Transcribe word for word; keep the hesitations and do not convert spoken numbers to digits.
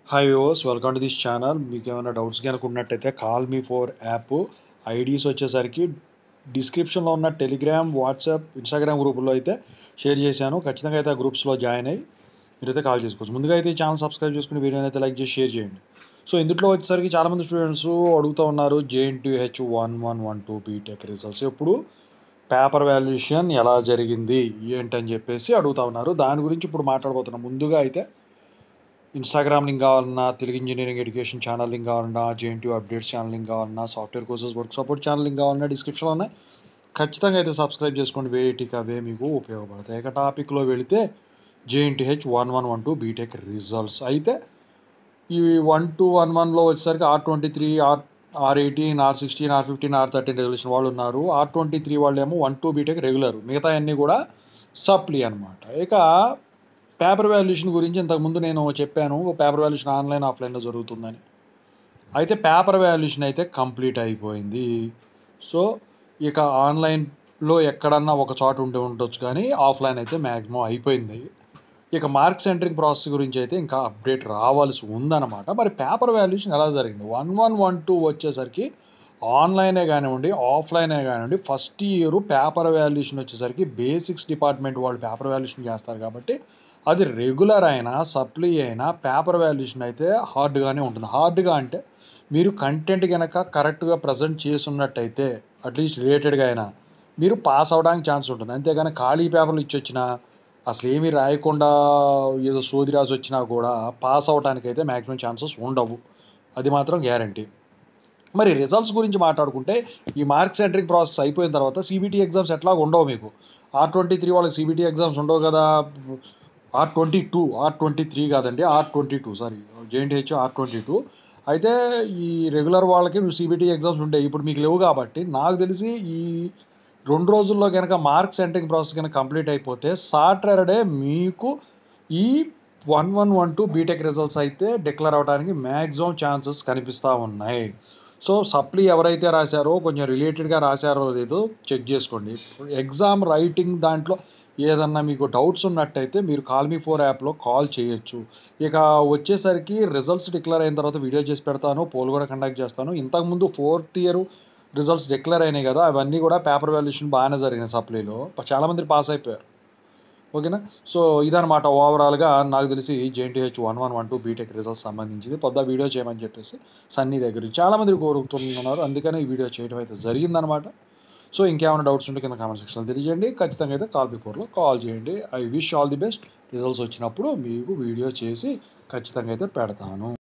Hi viewers, welcome to this channel. మీకు ఏమైనా doubts కనుక ఉన్నట్టయితే call me four app IDs వచ్చేసరికి డిస్క్రిప్షన్లో ఉన్న టెలిగ్రామ్, వాట్సాప్, ఇన్స్టాగ్రామ్ గ్రూపుల్లో అయితే షేర్ చేశాను. ఖచ్చితంగా అయితే ఆ గ్రూప్స్లో జాయిన్ అయ్యి మీరైతే కాల్ చేసుకోవచ్చు. ముందుగా అయితే ఈ ఛానల్ సబ్స్క్రైబ్ చేసుకుని వీడియోని అయితే లైక్ చేసి షేర్ చేయండి. సో ఇందులో వచ్చేసరికి చాలామంది స్టూడెంట్స్ అడుగుతూ ఉన్నారు JNTUH one one one two BTech results ఎప్పుడు, పేపర్ వాల్యుయేషన్ ఎలా జరిగింది ఏంటని చెప్పేసి అడుగుతూ ఉన్నారు. దాని గురించి ఇప్పుడు మాట్లాడబోతున్నాం. ముందుగా అయితే ఇన్స్టాగ్రామ్ లింక్ కావాలన్నా, Telugu engineering education channel link కావాలన్నా, జేఎన్టీ అప్డేట్స్ ఛానల్ లింక్ కావాలన్నా, software courses work support channel link కావాలన్నా డిస్క్రిప్షన్లో ఉన్నాయి. ఖచ్చితంగా అయితే సబ్స్క్రైబ్ చేసుకోండి. వేటికి అవే మీకు ఉపయోగపడతాయి. ఇక టాపిక్లో వెళితే JNTUH one one one two BTech results అయితే ఈ వన్ టూ వన్ వన్లో వచ్చేసరికి R twenty three R R eighteen R sixteen R fifteen R thirteen regulation వాళ్ళు ఉన్నారు. ఆర్ ట్వంటీ త్రీ వాళ్ళు ఏమో వన్ టూ బీటెక్ రెగ్యులర్, మిగతా అన్నీ కూడా సప్లీ అనమాట. ఇక పేపర్ వాల్యుయేషన్ గురించి ఇంతకుముందు నేను చెప్పాను, పేపర్ వాల్యుయేషన్ ఆన్లైన్ ఆఫ్లైన్లో జరుగుతుందని. అయితే పేపర్ వాల్యుయేషన్ అయితే కంప్లీట్ అయిపోయింది. సో ఇక ఆన్లైన్లో ఎక్కడన్నా ఒక చోట ఉంటే ఉండొచ్చు, కానీ ఆఫ్లైన్ అయితే మ్యాక్సిమం అయిపోయింది. ఇక మార్క్స్ ఎంట్రింగ్ ప్రాసెస్ గురించి అయితే ఇంకా అప్డేట్ రావాల్సి ఉందన్నమాట. మరి పేపర్ వాల్యుయేషన్ ఎలా జరిగింది? వన్ వన్ వన్ టూ వచ్చేసరికి ఆన్లైనే కానివ్వండి, ఆఫ్లైనే కానివ్వండి, ఫస్ట్ ఇయర్ పేపర్ వాల్యుయేషన్ వచ్చేసరికి బేసిక్స్ డిపార్ట్మెంట్ వాళ్ళు పేపర్ వాల్యుయేషన్ చేస్తారు కాబట్టి అది రెగ్యులర్ అయినా సప్లీ అయినా పేపర్ వాల్యుయేషన్ అయితే హార్డ్గానే ఉంటుంది. హార్డ్గా అంటే మీరు కంటెంట్ కనుక కరెక్ట్గా ప్రజెంట్ చేస్తున్నట్టయితే అట్లీస్ట్ రిలేటెడ్గా అయినా మీరు పాస్ అవ్వడానికి ఛాన్స్ ఉంటుంది. అంతేగాని ఖాళీ పేపర్లు ఇచ్చి వచ్చినా, అసలు ఏమీ రాయకుండా ఏదో సోది రాసి వచ్చినా కూడా పాస్ అవ్వడానికి అయితే మ్యాక్సిమం ఛాన్సెస్ ఉండవు. అది మాత్రం గ్యారంటీ. మరి రిజల్ట్స్ గురించి మాట్లాడుకుంటే ఈ మార్క్స్ ఎంట్రింగ్ ప్రాసెస్ అయిపోయిన తర్వాత సీబీటీ ఎగ్జామ్స్ ఎట్లా ఉండవు మీకు. ఆర్ ట్వంటీ త్రీ వాళ్ళకి సీబీటీ ఎగ్జామ్స్ ఉండవు కదా. R twenty two R twenty three కాదండి, R twenty two sorry JNTUH R twenty two అయితే ఈ రెగ్యులర్ వాళ్ళకి సీబీటీ ఎగ్జామ్స్ ఉంటాయి. ఇప్పుడు మీకు లేవు కాబట్టి నాకు తెలిసి ఈ రెండు రోజుల్లో కనుక మార్క్స్ ఎంట్రింగ్ ప్రాసెస్ కనుక కంప్లీట్ అయిపోతే సాటర్డే మీకు ఈ one one one two BTech results అయితే డిక్లేర్ అవ్వడానికి మ్యాక్సిమం ఛాన్సెస్ కనిపిస్తూ ఉన్నాయి. సో సప్లీ ఎవరైతే రాశారో కొంచెం రిలేటెడ్గా రాశారో లేదో చెక్ చేసుకోండి. ఎగ్జామ్ రైటింగ్ దాంట్లో ఏదన్నా మీకు డౌట్స్ ఉన్నట్టయితే మీరు కాల్ మీ ఫోర్ యాప్లో కాల్ చేయొచ్చు. ఇక వచ్చేసరికి రిజల్ట్స్ డిక్లేర్ అయిన తర్వాత వీడియో చేసి పెడతాను, పోల్ కూడా కండక్ట్ చేస్తాను. ఇంతకుముందు ఫోర్త్ ఇయర్ రిజల్ట్స్ డిక్లేర్ అయినాయి కదా, అవన్నీ కూడా పేపర్ వాల్యుయేషన్ బాగానే జరిగినాయి. సప్లీలో చాలామంది పాస్ అయిపోయారు. ఓకేనా. సో ఇదనమాట ఓవరాల్గా నాకు తెలిసి JNTUH one one one two BTech results సంబంధించింది. పొద్దు వీడియో చేయమని చెప్పేసి సన్నీ దగ్గర చాలామంది కోరుతున్నారు, అందుకని ఈ వీడియో చేయడం అయితే జరిగిందనమాట. సో ఇంకేమైనా డౌట్స్ ఉంటే కింద కామెంట్ సెక్షన్లో తెలియజేయండి. ఖచ్చితంగా అయితే కాల్ బిఫోర్లో కాల్ చేయండి. I wish all the best. Results వచ్చినప్పుడు మీకు వీడియో చేసి ఖచ్చితంగా అయితే పెడతాను.